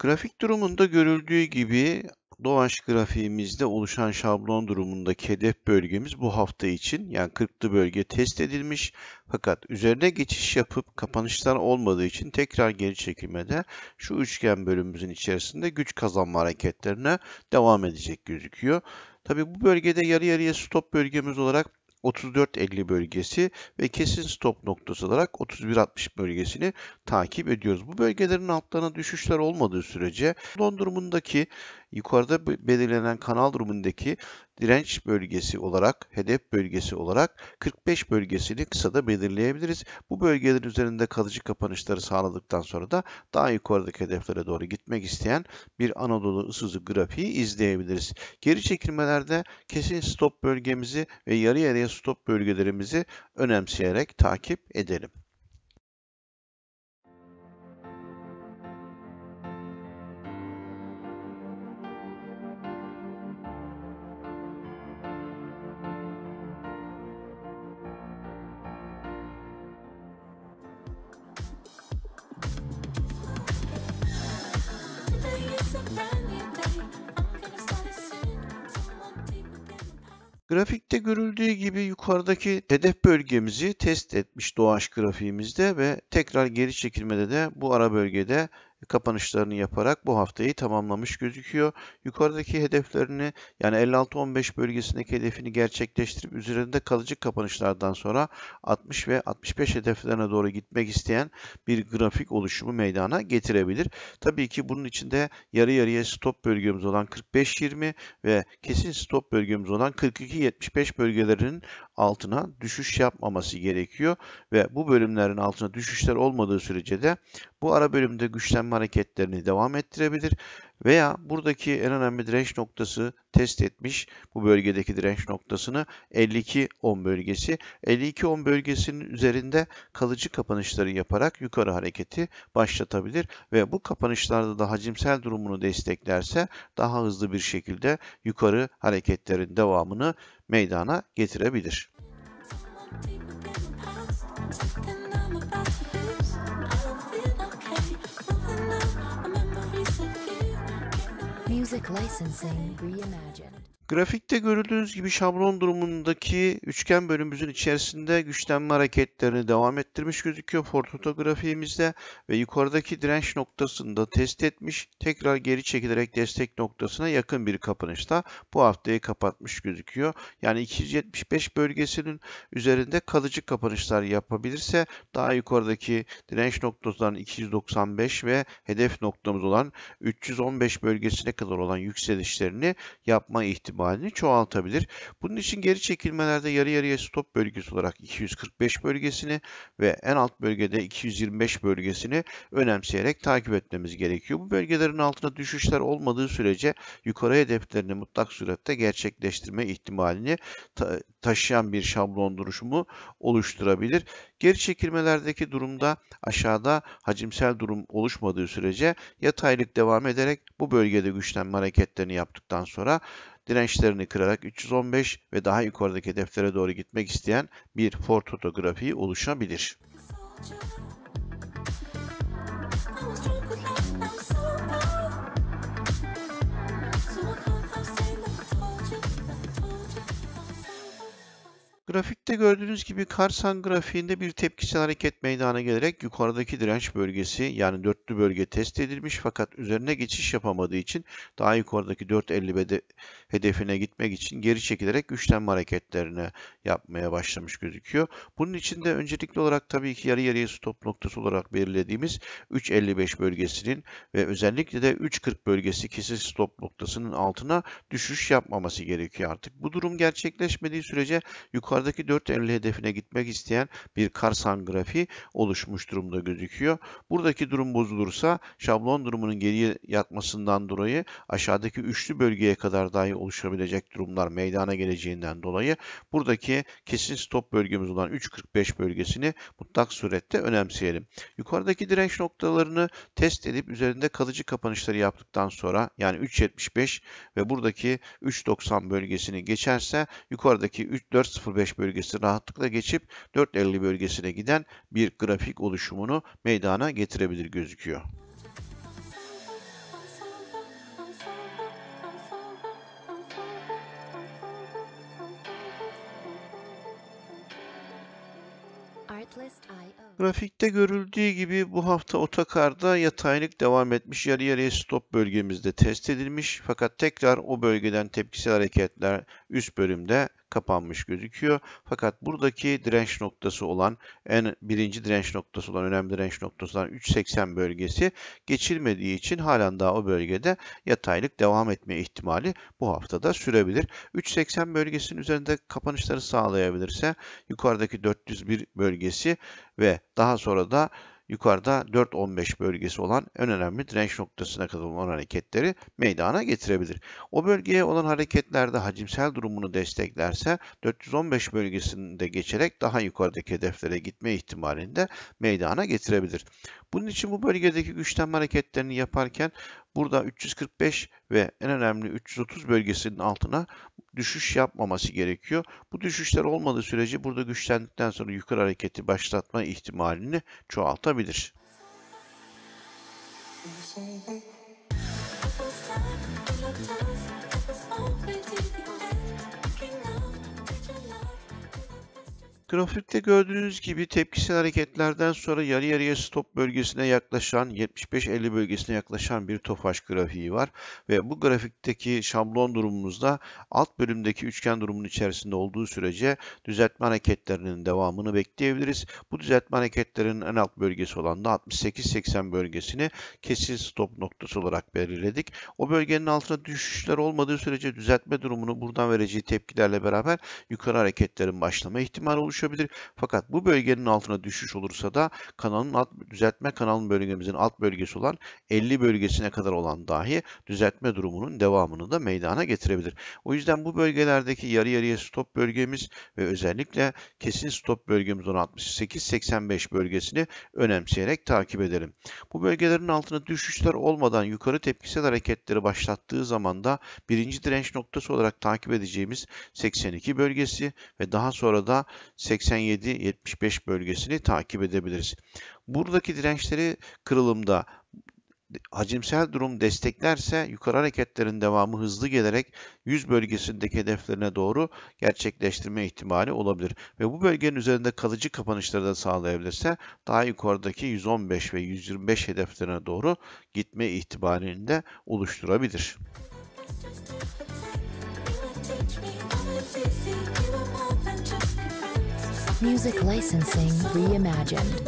Grafik durumunda görüldüğü gibi Doğaç grafiğimizde oluşan şablon durumundaki hedef bölgemiz bu hafta için yani 40'lı bölge test edilmiş. Fakat üzerine geçiş yapıp kapanışlar olmadığı için tekrar geri çekilmede şu üçgen bölümümüzün içerisinde güç kazanma hareketlerine devam edecek gözüküyor. Tabii bu bölgede yarı yarıya stop bölgemiz olarak 34.50 bölgesi ve kesin stop noktası olarak 31.60 bölgesini takip ediyoruz. Bu bölgelerin altlarına düşüşler olmadığı sürece don durumundaki yukarıda belirlenen kanal durumundaki direnç bölgesi olarak, hedef bölgesi olarak 45 bölgesini kısada belirleyebiliriz. Bu bölgelerin üzerinde kalıcı kapanışları sağladıktan sonra da daha yukarıdaki hedeflere doğru gitmek isteyen bir Anadolu ısızı grafiği izleyebiliriz. Geri çekilmelerde kesin stop bölgemizi ve yarı yarıya stop bölgelerimizi önemseyerek takip edelim. Grafikte görüldüğü gibi yukarıdaki hedef bölgemizi test etmiş Doğaç grafiğimizde ve tekrar geri çekilmede de bu ara bölgede kapanışlarını yaparak bu haftayı tamamlamış gözüküyor. Yukarıdaki hedeflerini yani 56-15 bölgesindeki hedefini gerçekleştirip üzerinde kalıcı kapanışlardan sonra 60 ve 65 hedeflerine doğru gitmek isteyen bir grafik oluşumu meydana getirebilir. Tabii ki bunun içinde yarı yarıya stop bölgemiz olan 45-20 ve kesin stop bölgemiz olan 42-75 bölgelerinin altına düşüş yapmaması gerekiyor ve bu bölümlerin altına düşüşler olmadığı sürece de bu ara bölümde güçlenme hareketlerini devam ettirebilir veya buradaki en önemli direnç noktası test etmiş bu bölgedeki direnç noktasını 52-10 bölgesi. 52-10 bölgesinin üzerinde kalıcı kapanışları yaparak yukarı hareketi başlatabilir ve bu kapanışlarda da hacimsel durumunu desteklerse daha hızlı bir şekilde yukarı hareketlerin devamını meydana getirebilir. Music licensing reimagined. Grafikte gördüğünüz gibi şablon durumundaki üçgen bölümümüzün içerisinde güçlenme hareketlerini devam ettirmiş gözüküyor Fortunato grafiğimizde ve yukarıdaki direnç noktasında test etmiş, tekrar geri çekilerek destek noktasına yakın bir kapanışta bu haftayı kapatmış gözüküyor. Yani 275 bölgesinin üzerinde kalıcı kapanışlar yapabilirse daha yukarıdaki direnç noktalarının 295 ve hedef noktamız olan 315 bölgesine kadar olan yükselişlerini yapma ihtimalini çoğaltabilir. Bunun için geri çekilmelerde yarı yarıya stop bölgesi olarak 245 bölgesini ve en alt bölgede 225 bölgesini önemseyerek takip etmemiz gerekiyor. Bu bölgelerin altına düşüşler olmadığı sürece yukarı hedeflerini mutlak surette gerçekleştirme ihtimalini taşıyan bir şablon duruşumu oluşturabilir. Geri çekilmelerdeki durumda aşağıda hacimsel durum oluşmadığı sürece yataylık devam ederek bu bölgede güçlenme hareketlerini yaptıktan sonra dirençlerini kırarak 315 ve daha yukarıdaki hedeflere doğru gitmek isteyen bir Fortunato grafiği oluşabilir. Grafikte gördüğünüz gibi Karsan grafiğinde bir tepkisel hareket meydana gelerek yukarıdaki direnç bölgesi yani dörtlü bölge test edilmiş fakat üzerine geçiş yapamadığı için daha yukarıdaki 4.50 hedefine gitmek için geri çekilerek güçlenme hareketlerini yapmaya başlamış gözüküyor. Bunun için de öncelikli olarak tabii ki yarı yarıya stop noktası olarak belirlediğimiz 3.55 bölgesinin ve özellikle de 3.40 bölgesi kesin stop noktasının altına düşüş yapmaması gerekiyor artık. Bu durum gerçekleşmediği sürece yukarıdaki 4.50 hedefine gitmek isteyen bir Karsan grafiği oluşmuş durumda gözüküyor. Buradaki durum bozulursa şablon durumunun geriye yatmasından dolayı aşağıdaki üçlü bölgeye kadar dahi oluşabilecek durumlar meydana geleceğinden dolayı buradaki kesin stop bölgemiz olan 3.45 bölgesini mutlak surette önemseyelim. Yukarıdaki direnç noktalarını test edip üzerinde kalıcı kapanışları yaptıktan sonra yani 3.75 ve buradaki 3.90 bölgesini geçerse yukarıdaki 4.05 bölgesi rahatlıkla geçip 4.50 bölgesine giden bir grafik oluşumunu meydana getirebilir gözüküyor. Chartlist.io. Grafikte görüldüğü gibi bu hafta otokarda yataylık devam etmiş, yarı yarıya stop bölgemizde test edilmiş fakat tekrar o bölgeden tepkisel hareketler üst bölümde kapanmış gözüküyor. Fakat buradaki direnç noktası olan birinci direnç noktası olan önemli direnç noktası olan 3.80 bölgesi geçilmediği için halen daha o bölgede yataylık devam etme ihtimali bu haftada sürebilir. 3.80 bölgesinin üzerinde kapanışları sağlayabilirse yukarıdaki 401 bölgesi ve daha sonra da yukarıda 4.15 bölgesi olan en önemli direnç noktasına kadar olan hareketleri meydana getirebilir. O bölgeye olan hareketlerde hacimsel durumunu desteklerse 415 bölgesinde geçerek daha yukarıdaki hedeflere gitme ihtimalini de meydana getirebilir. Bunun için bu bölgedeki güçlenme hareketlerini yaparken burada 345 ve en önemli 330 bölgesinin altına düşüş yapmaması gerekiyor. Bu düşüşler olmadığı sürece burada güçlendikten sonra yukarı hareketi başlatma ihtimalini çoğaltabilir. Grafikte gördüğünüz gibi tepkisel hareketlerden sonra yarı yarıya stop bölgesine yaklaşan 75-50 bölgesine yaklaşan bir Tofaş grafiği var ve bu grafikteki şablon durumumuzda alt bölümdeki üçgen durumun içerisinde olduğu sürece düzeltme hareketlerinin devamını bekleyebiliriz. Bu düzeltme hareketlerinin en alt bölgesi olan da 68-80 bölgesini kesin stop noktası olarak belirledik. O bölgenin altına düşüşler olmadığı sürece düzeltme durumunu buradan vereceği tepkilerle beraber yukarı hareketlerin başlama ihtimali oluşabilir. Fakat bu bölgenin altına düşüş olursa da düzeltme kanalın bölgemizin alt bölgesi olan 50 bölgesine kadar olan dahi düzeltme durumunun devamını da meydana getirebilir. O yüzden bu bölgelerdeki yarı yarıya stop bölgemiz ve özellikle kesin stop bölgemiz olan 68-85 bölgesini önemseyerek takip edelim. Bu bölgelerin altına düşüşler olmadan yukarı tepkisel hareketleri başlattığı zaman da birinci direnç noktası olarak takip edeceğimiz 82 bölgesi ve daha sonra da 87-75 bölgesini takip edebiliriz. Buradaki dirençleri kırılımda hacimsel durum desteklerse yukarı hareketlerin devamı hızlı gelerek 100 bölgesindeki hedeflerine doğru gerçekleştirme ihtimali olabilir. Ve bu bölgenin üzerinde kalıcı kapanışları da sağlayabilirse daha yukarıdaki 115 ve 125 hedeflerine doğru gitme ihtimalini de oluşturabilir. Music licensing reimagined.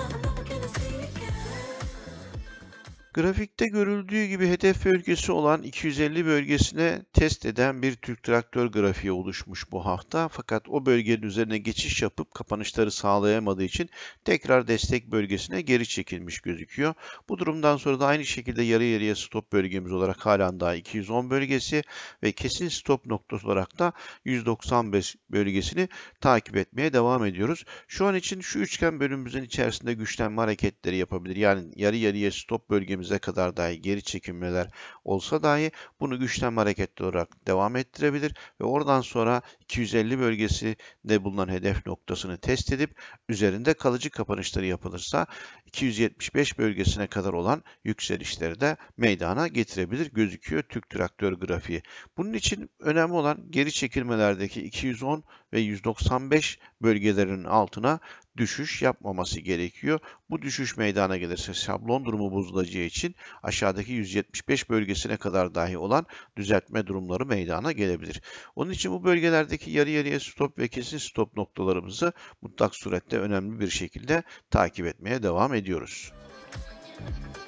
Grafikte görüldüğü gibi hedef bölgesi olan 250 bölgesine test eden bir Türk Traktör grafiği oluşmuş bu hafta. Fakat o bölgenin üzerine geçiş yapıp kapanışları sağlayamadığı için tekrar destek bölgesine geri çekilmiş gözüküyor. Bu durumdan sonra da aynı şekilde yarı yarıya stop bölgemiz olarak halen daha 210 bölgesi ve kesin stop noktası olarak da 195 bölgesini takip etmeye devam ediyoruz. Şu an için şu üçgen bölümümüzün içerisinde güçlenme hareketleri yapabilir. Yani yarı yarıya stop bölgemize kadar dahi geri çekilmeler olsa dahi bunu güçlenme hareketleri olarak devam ettirebilir ve oradan sonra 250 bölgesinde bulunan hedef noktasını test edip üzerinde kalıcı kapanışları yapılırsa 275 bölgesine kadar olan yükselişleri de meydana getirebilir gözüküyor Türk Traktör grafiği. Bunun için önemli olan geri çekilmelerdeki 210 ve 195 bölgelerinin altına düşüş yapmaması gerekiyor. Bu düşüş meydana gelirse şablon durumu bozulacağı için aşağıdaki 175 bölgesine kadar dahi olan düzeltme durumları meydana gelebilir. Onun için bu bölgelerdeki yarı yarıya stop ve kesin stop noktalarımızı mutlak surette önemli bir şekilde takip etmeye devam ediyoruz.